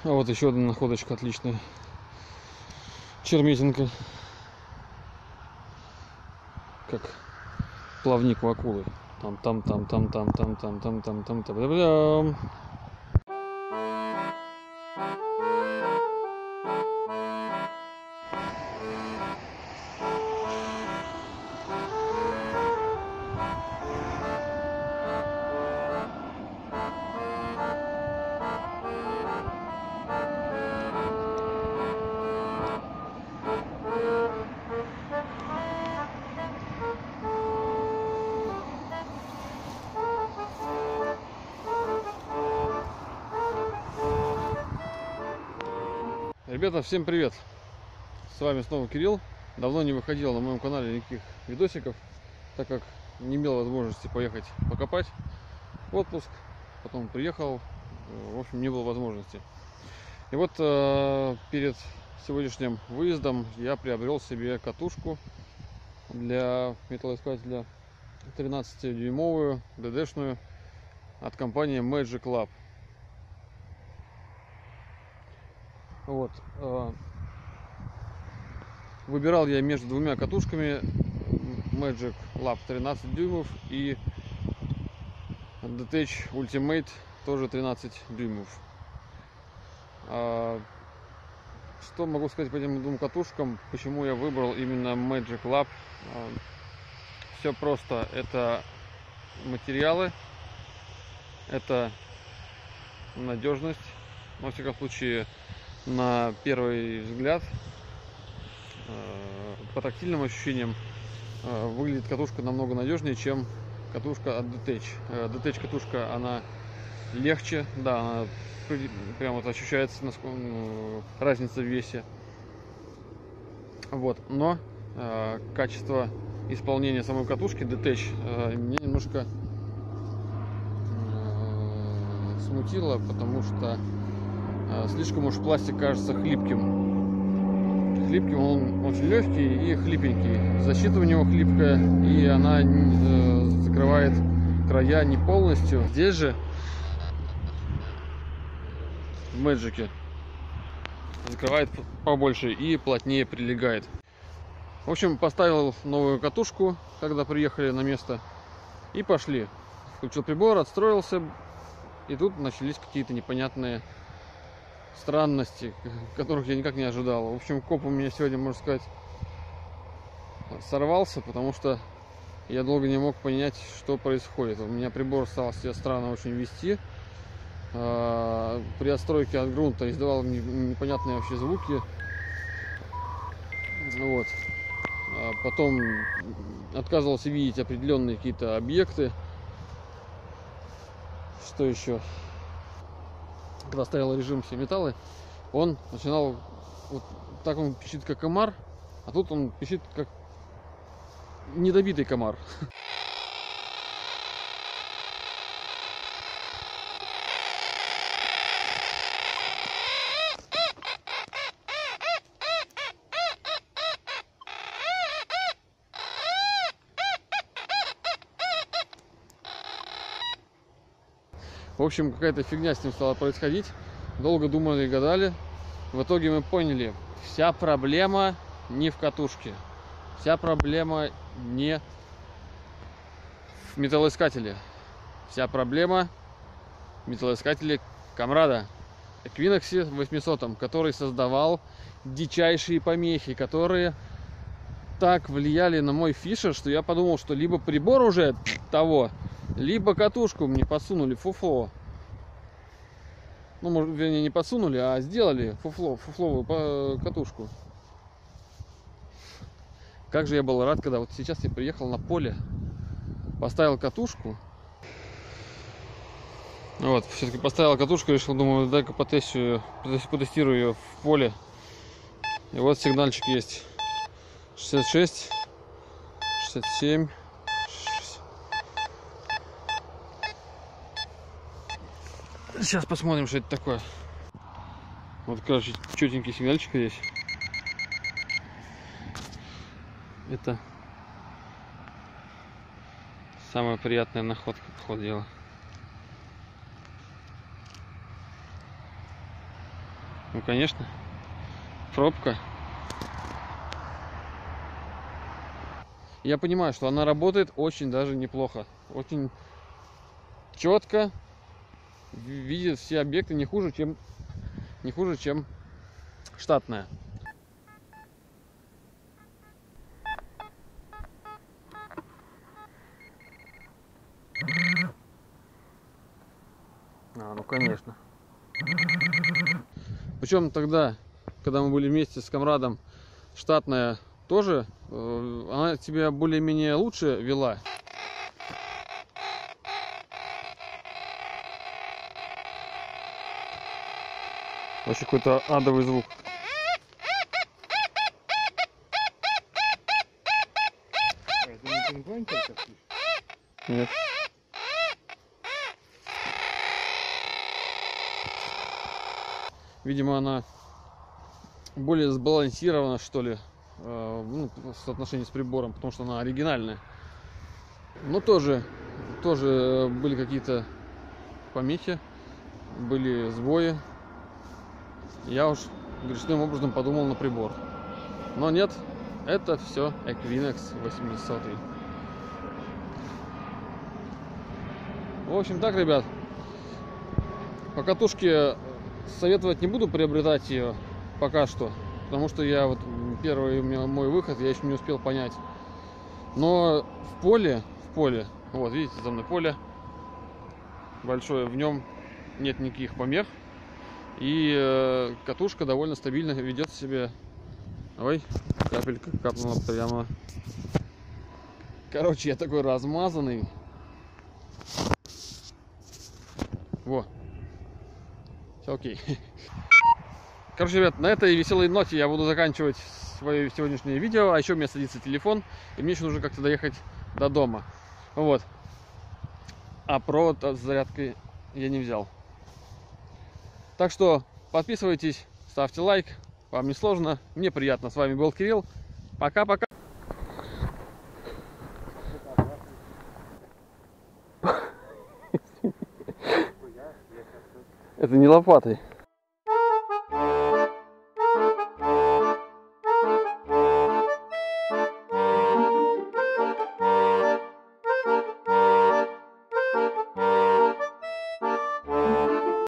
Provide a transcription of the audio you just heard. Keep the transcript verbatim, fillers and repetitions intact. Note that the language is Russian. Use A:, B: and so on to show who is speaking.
A: А вот еще одна находочка отличная. Черметинка. Как плавник у акулы. Там, там, там, там, там, там, там, там, там, там, там, там. Ребята, всем привет! С вами снова Кирилл. Давно не выходил на моем канале никаких видосиков, так как не имел возможности поехать покопать в отпуск. Потом приехал, в общем, не было возможности. И вот э, перед сегодняшним выездом я приобрел себе катушку для металлоискателя тринадцатидюймовую ДДшную от компании Magic Lab. Вот. Выбирал я между двумя катушками: Magic Lab тринадцать дюймов и Detach Ultimate, тоже тринадцать дюймов. Что могу сказать по этим двум катушкам, почему я выбрал именно Magic Lab? Все просто. Это материалы, это надежность. Во всяком случае, на первый взгляд, по тактильным ощущениям, выглядит катушка намного надежнее, чем катушка от Detach. Detach катушка, она легче, да, она прямо вот ощущается разница в весе. Вот, но э, качество исполнения самой катушки Detach э, меня немножко э, смутило, потому что э, слишком уж пластик кажется хлипким. Хлипким, он очень легкий и хлипенький. Защита у него хлипкая, и она э, закрывает края не полностью. Здесь же в Magic закрывает побольше и плотнее прилегает. В общем, поставил новую катушку, когда приехали на место, и пошли. Включил прибор, отстроился, и тут начались какие-то непонятные странности, которых я никак не ожидал. В общем, коп у меня сегодня, можно сказать, сорвался, потому что я долго не мог понять, что происходит. У меня прибор стал себя странно очень вести. При отстройке от грунта издавал непонятные вообще звуки. Вот. Потом отказывался видеть определенные какие-то объекты. Что еще? Когда ставил режим все металлы, он начинал вот так, он пищит как комар, а тут он пищит как недобитый комар. В общем, какая-то фигня с ним стала происходить. Долго думали и гадали. В итоге мы поняли, вся проблема не в катушке. Вся проблема не в металлоискателе. Вся проблема в металлоискателе Камрада Equinox восемьсот, который создавал дичайшие помехи, которые так влияли на мой фишер, что я подумал, что либо прибор уже того, либо катушку мне подсунули фуфло. Ну, может, вернее, не подсунули, а сделали фуфло, фуфловую катушку. Как же я был рад, когда вот сейчас я приехал на поле, поставил катушку. Вот, все-таки поставил катушку, решил, думаю, дай-ка потестирую, потестирую ее в поле. И вот сигнальчик есть. шестьдесят шесть, шестьдесят семь. Сейчас посмотрим, что это такое. Вот, короче, четенький сигнальчик здесь. Это самая приятная находка, по ходу дела. Ну, конечно. Пробка. Я понимаю, что она работает очень даже неплохо. Очень четко. Видит все объекты не хуже, чем, не хуже, чем штатная. А, ну конечно. Причем тогда, когда мы были вместе с Камрадом, штатная тоже, э, она тебя более-менее лучше вела. Вообще какой-то адовый звук. Нет. Видимо, она более сбалансирована, что ли, э, ну, в соотношении с прибором, потому что она оригинальная. Но тоже, тоже были какие-то помехи, были сбои. Я уж грешным образом подумал на прибор. Но нет, это все Equinox восемьсот. В общем так, ребят, по катушке советовать не буду приобретать ее пока что, потому что я вот первый мой выход я еще не успел понять. Но в поле, в поле, вот видите, за мной поле большое, в нем нет никаких помех, и э, катушка довольно стабильно ведет себя. Ой, капелька капнула прямо. Короче, я такой размазанный. Во. Все окей. Короче, ребят, на этой веселой ноте я буду заканчивать свое сегодняшнее видео. А еще у меня садится телефон, и мне еще нужно как-то доехать до дома. Вот. А провод с зарядкой я не взял. Так что подписывайтесь, ставьте лайк. Вам не сложно, мне приятно. С вами был Кирилл. Пока-пока. Это не лопатой.